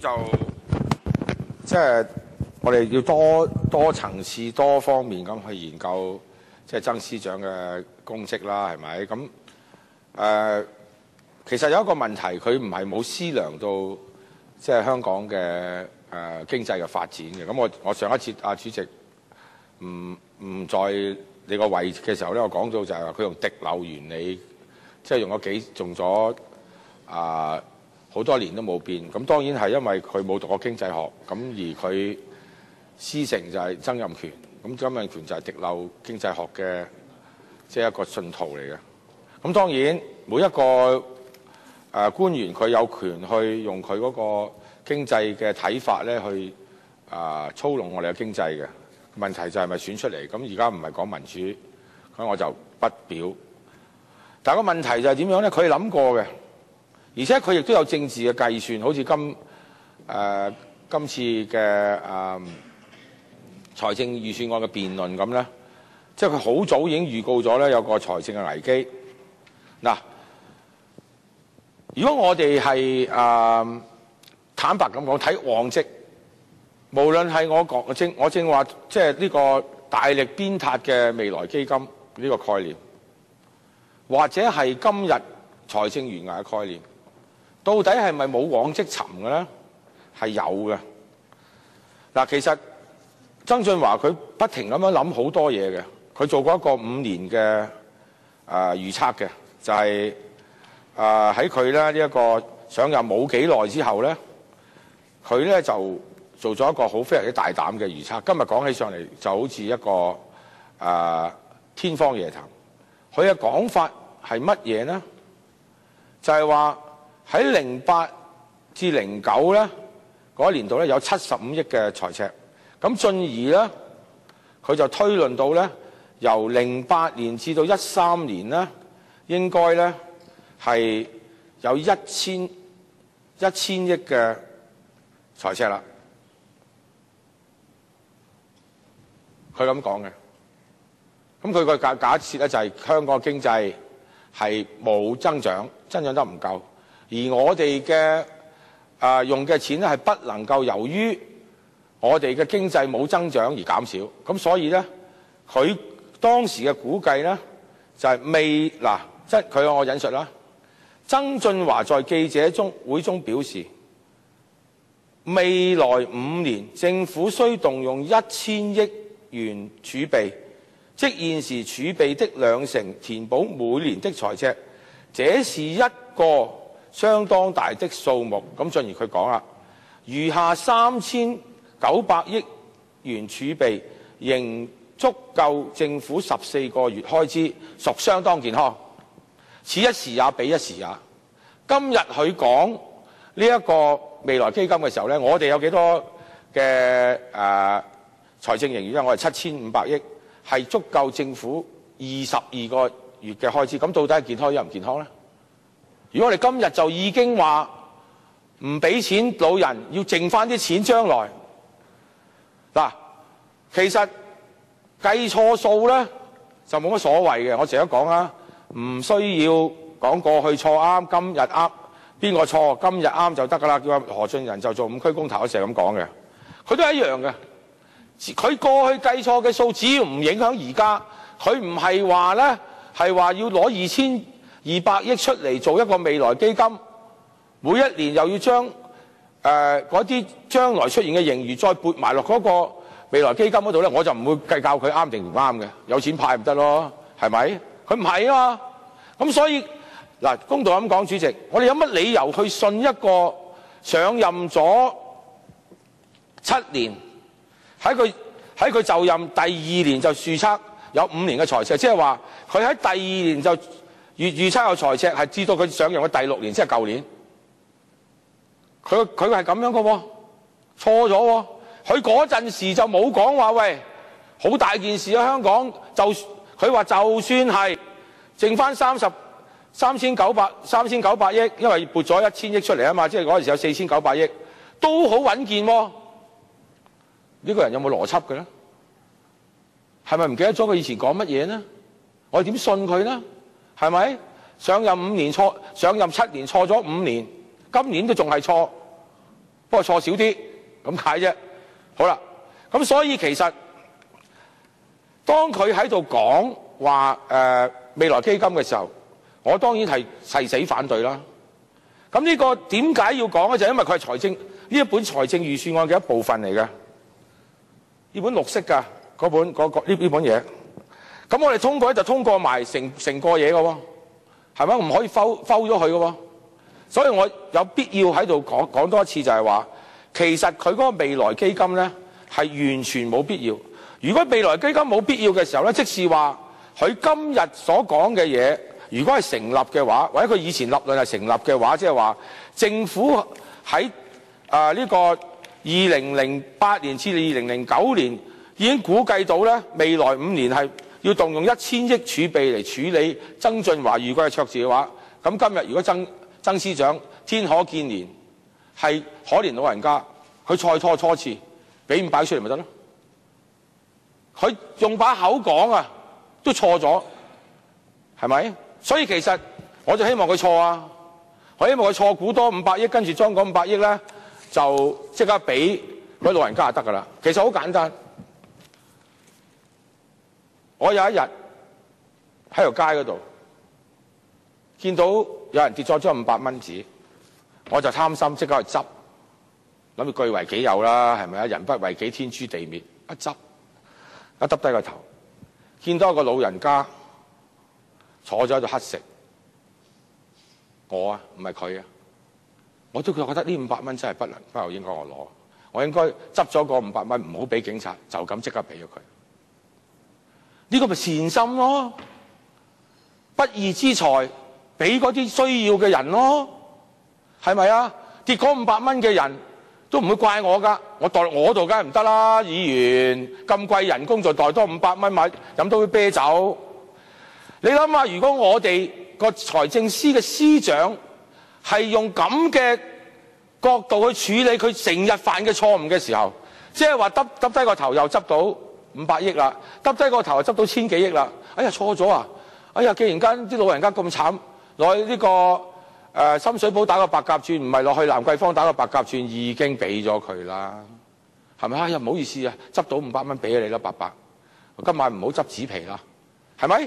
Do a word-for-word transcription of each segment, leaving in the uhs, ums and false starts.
就即係我哋要多多層次、多方面咁去研究，即係曾司長嘅功績啦，係咪？咁誒、呃，其實有一個問題，佢唔係冇思量到即係香港嘅誒、呃、經濟嘅發展嘅。咁我我上一次阿主席唔唔在你個位嘅時候咧，我講到就係話佢用滴漏原理，即係用咗幾用咗啊好多年都冇變。咁當然係因為佢冇讀過經濟學，咁而佢師承就係曾蔭權，咁曾蔭權就係滴漏經濟學嘅即係一個信徒嚟嘅。咁當然每一個誒、呃、官員佢有權去用佢嗰個經濟嘅睇法咧去啊、呃、操弄我哋嘅經濟嘅。問題就係咪選出嚟？咁而家唔係講民主，咁我就不表。但係個問題就係點樣咧？佢諗過嘅，而且佢亦都有政治嘅計算，好似今誒、呃、今次嘅誒、呃、財政預算案嘅辯論咁咧，即係佢好早已經預告咗咧有個財政嘅危機。嗱，如果我哋係誒坦白咁講睇往績。無論係我講正，我正話即係呢個大力鞭撻嘅未來基金呢個概念，或者係今日財政懸崖嘅概念，到底係咪冇往績尋嘅咧？係有嘅。嗱，其實曾俊華佢不停咁樣諗好多嘢嘅，佢做過一個五年嘅誒、呃、預測嘅，就係誒喺佢咧呢一、這個上任冇幾耐之後咧，佢咧就做咗一個好非常之大膽嘅預測。今日講起上嚟就好似一個誒、呃、天方夜譚。佢嘅講法係乜嘢呢？就係話喺零八至零九咧嗰一年度咧有七十五億嘅財赤。咁進而咧佢就推論到咧由零八年至到一三年咧應該咧係有一千一千億嘅財赤啦。佢咁講嘅，咁佢個假假設咧就係香港經濟係冇增長，增長得唔夠，而我哋嘅啊用嘅錢咧係不能夠由於我哋嘅經濟冇增長而減少，咁所以咧佢當時嘅估計咧就係、是、未嗱，即係佢我引述啦，曾俊華在記者中會中表示，未來五年政府需動用一千億元儲備，即現時儲備的兩成，填補每年的財赤，這是一個相當大的數目。咁進而佢講啦，餘下三千九百億元儲備仍足夠政府十四個月開支，屬相當健康。此一時也彼一時也。今日佢講呢一個未來基金嘅時候咧，我哋有幾多嘅誒？呃財政盈餘咧，我係七千五百億，係足夠政府二十二個月嘅開支。咁到底係健康抑或唔健康咧？如果我哋今日就已經話唔俾錢老人，要剩翻啲錢將來嗱，其實計錯數咧就冇乜所謂嘅。我成日講啦，唔需要講過去錯啱，今日啱，邊個錯今日啱就得㗎啦。叫何俊仁就做五區公投，我成日咁講嘅，佢都係一樣嘅。佢過去計錯嘅數，只要唔影響而家，佢唔係話咧，係話要攞二千二百億出嚟做一個未來基金，每一年又要將誒嗰啲將來出現嘅盈餘再撥埋落嗰個未來基金嗰度咧，我就唔會計較佢啱定唔啱嘅，有錢派唔得咯，係咪？佢唔係啊嘛，咁所以嗱，公道咁講，主席，我哋有乜理由去信一個上任咗七年？喺佢喺佢就任第二年就預測有五年嘅財赤，即係話佢喺第二年就預預測有財赤，係至到佢上任嘅第六年，即係舊年。佢佢係咁樣嘅喎，錯咗喎。佢嗰陣時就冇講話喂，好大件事啊！香港就佢話就算係剩翻三十三千九百三千九百億，因為撥咗一千億出嚟啊嘛，即係嗰陣時有四千九百億，都好穩健喎。呢個人有冇邏輯嘅咧？係咪唔記得咗佢以前講乜嘢呢？我哋點信佢呢？係咪上任五年錯，上任七年錯咗五年，今年都仲係錯， 不過錯少啲咁解啫。好啦，咁所以其實當佢喺度講話誒未來基金嘅時候，我當然係誓死反對啦。咁呢個點解要講咧？就係因為佢係財政呢一本財政預算案嘅一部分嚟嘅，呢本綠色㗎嗰本嗰個呢呢本嘢。咁我哋通過咧就通過埋成成個嘢嘅喎，係咪？唔可以摟摟咗佢嘅喎。所以我有必要喺度講講多一次，就係話其實佢嗰個未來基金咧係完全冇必要。如果未來基金冇必要嘅時候咧，即是話佢今日所講嘅嘢，如果係成立嘅話，或者佢以前立論係成立嘅話，即係話政府喺啊呢個二零零八年至二零零九年已經估計到咧，未來五年係要動用一千億儲備嚟處理曾俊華遇過嘅錯字嘅話，咁今日如果曾曾司長天可見年係可憐老人家，佢再拖初次，俾五百出嚟咪得咯？佢用把口講啊，都錯咗，係咪？所以其實我就希望佢錯啊！我希望佢錯估多五百億，跟住將嗰五百億咧就即刻俾嗰啲老人家就得噶啦。其實好簡單。我有一日喺條街嗰度見到有人跌咗張五百蚊紙，我就貪心即刻去執，諗住據為己有啦，係咪啊？人不為己，天誅地滅。一執一耷低個頭，見到一個老人家坐咗喺度乞食。我啊，唔係佢啊，我都覺得呢五百蚊真係不能不能應該我攞，我應該執咗嗰五百蚊，唔好俾警察，就咁即刻俾咗佢。呢個咪善心咯，不義之財俾嗰啲需要嘅人咯，係咪啊？跌嗰五百蚊嘅人都唔會怪我㗎，我袋我度梗係唔得啦。議員咁貴人工，就袋多五百蚊買飲多杯啤酒。你諗下，如果我哋個財政司嘅司長係用咁嘅角度去處理佢成日犯嘅錯誤嘅時候，即係話耷耷低個頭又執到五百億啦，耷低個頭又執到千幾億啦。哎呀，錯咗啊！哎呀，既然間啲老人家咁慘，落去呢個誒、呃、深水埗打個白鴿轉，唔係落去蘭桂坊打個白鴿轉，已經俾咗佢啦，係咪？哎呀，唔好意思啊，執到五百蚊俾你啦，伯伯，今晚唔好執紙皮啦，係咪？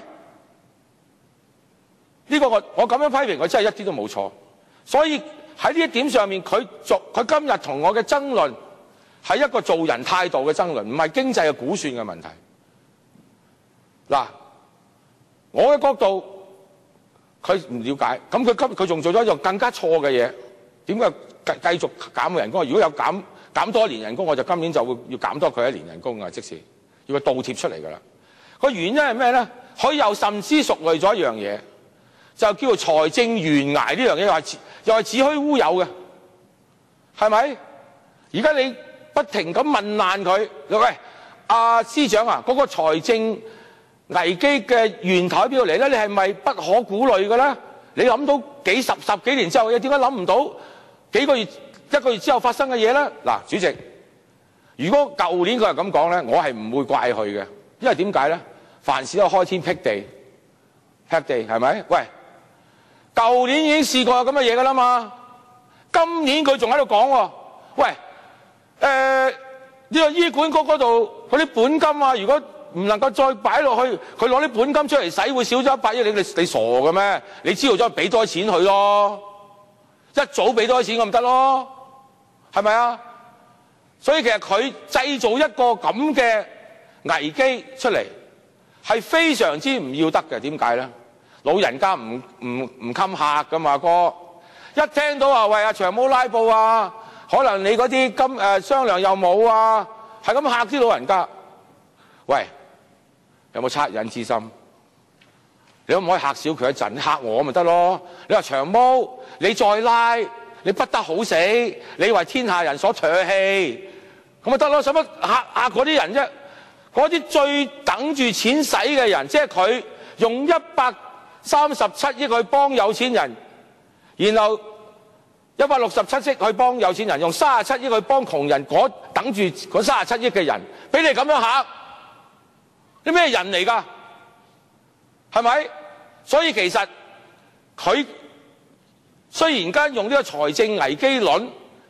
呢個我我咁樣批評佢真係一啲都冇錯。所以喺呢一點上面，佢做佢今日同我嘅爭論係一個做人態度嘅爭論，唔係經濟嘅估算嘅問題。嗱，我嘅角度佢唔了解，咁佢今佢仲做咗一樣更加錯嘅嘢。點解繼繼續減佢人工？如果有減減多一年人工，我就今年就會要減多佢一年人工啊！即時要佢倒貼出嚟㗎啦。個原因係咩咧？佢又甚至熟慮咗一樣嘢，就叫做財政懸崖呢樣嘢，又係又係子虛烏有嘅，係咪？而家你不停咁問難佢，喂，阿司長啊，嗰個財政危機嘅源頭喺邊度嚟咧？你係咪不可估慮嘅咧？你諗到幾十十幾年之後嘅嘢，點解諗唔到幾個月一個月之後發生嘅嘢咧？嗱，主席，如果舊年佢係咁講咧，我係唔會怪佢嘅，因為點解咧？凡事都開天闢地，闢地係咪？喂，舊年已經試過有咁嘅嘢噶啦嘛，今年佢仲喺度講喎，喂，誒、呃、呢、這個醫管局嗰度嗰啲本金啊，如果唔能夠再擺落去，佢攞啲本金出嚟使，會少咗一百億。你你你傻嘅咩？你知道咗俾多啲錢佢咯，一早俾多啲錢咁咪得咯，係咪啊？所以其實佢製造一個咁嘅危機出嚟，係非常之唔要得嘅。點解咧？老人家唔唔唔襟客噶嘛，哥。一聽到話喂阿長毛拉布啊，可能你嗰啲金誒商量又冇啊，係咁嚇啲老人家。喂！有冇惻隱之心？你可唔可以嚇少佢一陣？嚇我咪得咯？你話長毛，你再拉，你不得好死，你為天下人所唾棄，咁咪得咯？使乜嚇嚇嗰啲人啫？嗰啲最等住錢使嘅人，即係佢用一百三十七億去幫有錢人，然後一百六十七億去幫有錢人，用三十七億去幫窮人，嗰等住嗰三十七億嘅人，俾你咁樣嚇？啲咩人嚟㗎？係咪？所以其實佢雖然間用呢個財政危機論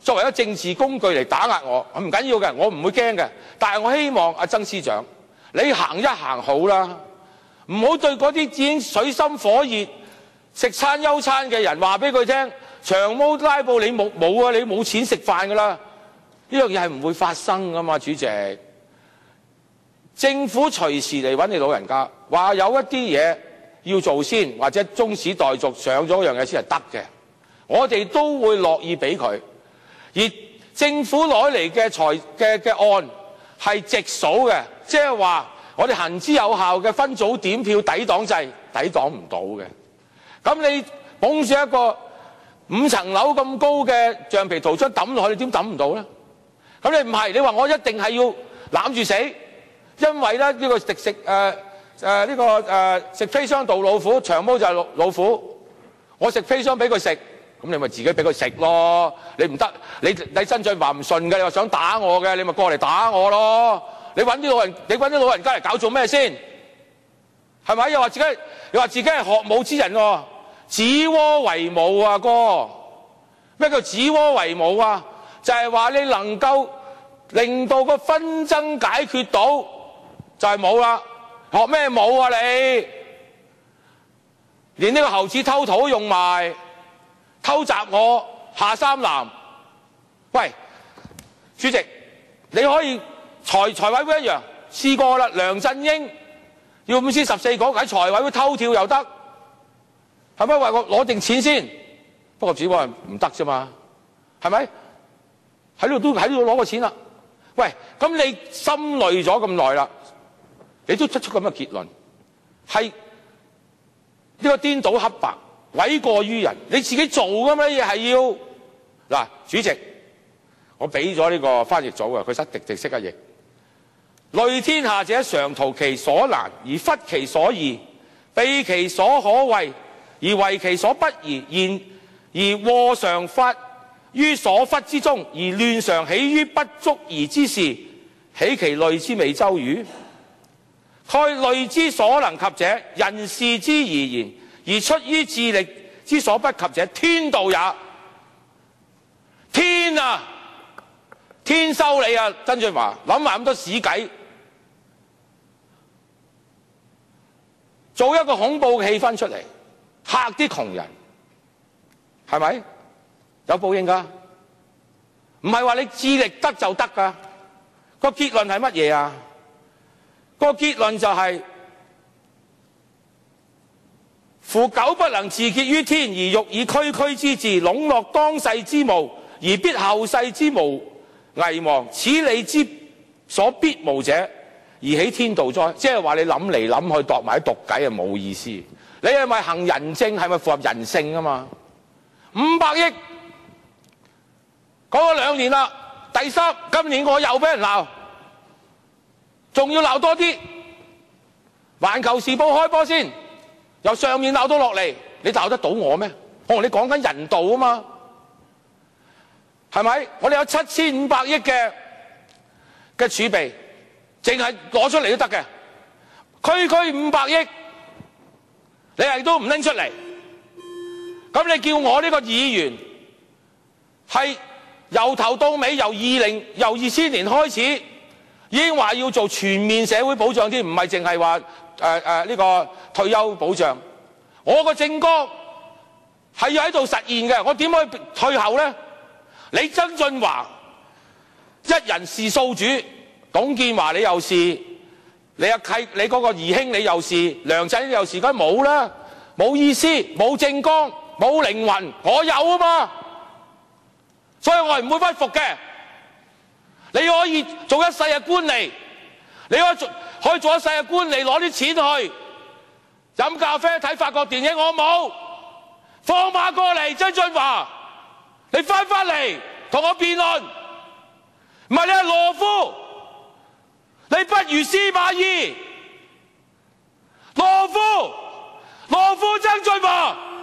作為一個政治工具嚟打壓我，唔緊要嘅，我唔會驚嘅。但係我希望阿曾司長，你行一行好啦，唔好對嗰啲已經水深火熱、食餐憂餐嘅人話俾佢聽，長毛拉布你冇冇啊？你冇錢食飯㗎啦！呢樣嘢係唔會發生㗎嘛，主席。政府隨時嚟揾你老人家，話有一啲嘢要做先，或者中止待續上咗樣嘢先係得嘅，我哋都會樂意俾佢。而政府攞嚟嘅財嘅嘅案係直數嘅，即係話我哋行之有效嘅分組點票抵擋制抵擋唔到嘅。咁你捧住一個五層樓咁高嘅橡皮圖章抌落去，你點抌唔到咧？咁你唔係，你話我一定係要攬住死，因為咧呢、呢個食食誒誒呢個誒、呃、食砒霜杜老虎，長毛就係老老虎，我食砒霜俾佢食，咁你咪自己俾佢食咯。你唔得，你你曾俊華唔順嘅，你話想打我嘅，你咪過嚟打我咯。你揾啲老人，你揾啲老人家嚟搞做咩先？係咪？又話自己又話自己係學武之人喎，止戈為武啊哥！咩叫止戈為武啊？就係話你能夠令到個紛爭解決到，就係冇啦。學咩武啊你？連呢個猴子偷桃都用埋，偷襲我下三濫。喂，主席，你可以財財委會一樣試過啦。梁振英要五千十四個喺財委會偷跳又得，係咪？為我攞定錢先，不過只不過係唔得啫嘛，係咪？喺呢度都喺呢度攞個錢啦。喂，咁你心累咗咁耐啦，你都出出咁嘅結論，係呢個顛倒黑白、諉過於人。你自己做嘅咩嘢係要嗱？主席，我俾咗呢個翻譯組啊，佢識直直識一譯。類天下者，常圖其所難，而忽其所易；避其所可畏，而為其所不宜。然而禍常發於所忽之中，而亂常起於不足疑之事，豈其類之未周瑜？蓋類之所能及者，人視之而言；而出於智力之所不及者，天道也。天啊，天收你啊！曾俊華諗埋咁多屎計，做一個恐怖嘅氣氛出嚟，嚇啲窮人，係咪？有報應㗎，唔係話你智力得就得㗎。個結論係乜嘢啊？個結論就係、是：夫苟不能自結於天，而欲以區區之志籠絡當世之務，而必後世之無危亡，此理之所必無者，而起天道哉？即係話你諗嚟諗去度埋啲毒計係冇意思。你係咪行仁政？係咪符合人性啊嘛？五百億講咗兩年啦，第三今年我又俾人鬧，仲要鬧多啲。環球時報開波先，由上面鬧到落嚟，你鬧得到我咩？我同你講緊人道啊嘛，係咪？我哋有七千五百億嘅嘅儲備，淨係攞出嚟都得嘅，區區五百億，你係都唔拎出嚟。咁你叫我呢個議員係由頭到尾，由二零由二千年開始已經話要做全面社會保障添，唔係淨係話誒誒呢個退休保障。我個政綱係要喺度實現嘅，我點可以退後咧？你曾俊華一人是數主，董建華你又是，你阿契你嗰個義兄你又是，梁振英又是，梗係冇啦，冇意思，冇政綱，冇靈魂，我有啊嘛，所以我係唔會屈服嘅。你可以做一世嘅官吏，你可以做可以做一世嘅官吏，攞啲錢去飲咖啡睇法國電影，我冇。放馬過嚟，曾俊華，你翻返嚟同我辯論，唔係你係懦夫，你不如司馬懿，懦夫，懦夫曾俊華。